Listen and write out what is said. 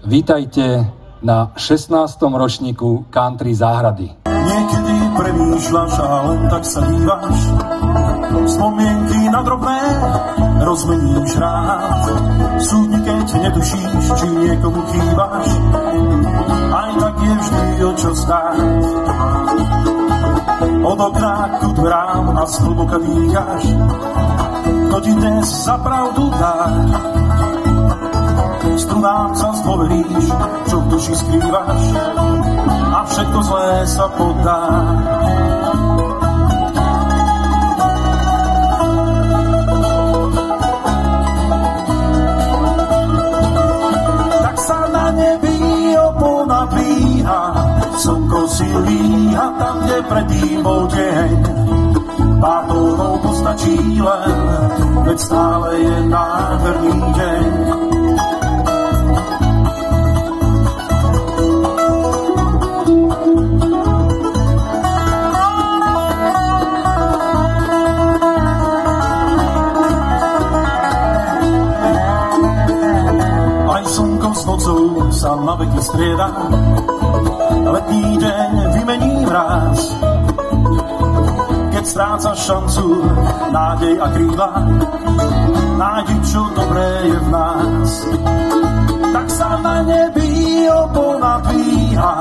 Vítajte na 16. ročníku Country záhrady. Niekedy premýšľaš a len tak sa díváš, spomienky na drobné rozmeníš rád. Súdni, keď netušíš, či niekomu chýbaš, aj tak je vždy o čo stáť. Od okna ku dverám a zhlboka dýcháš, to ti dnes za pravdu dá. Strunám sa zdôveríš, čo v duši skrývaš, a všetko zlé sa podá. Tak sa na nebi opona píha, slnko si líha tam, kde predtým bol deň. Pár tónov postačí len, veď stále je nádherný deň. Nocou sa na veky strieda, letný deň vymení mráz. Keď strácaš šancu, nádej a krídla, nájdi, čo dobré je v nás. Tak sa na nebi opona dvíha,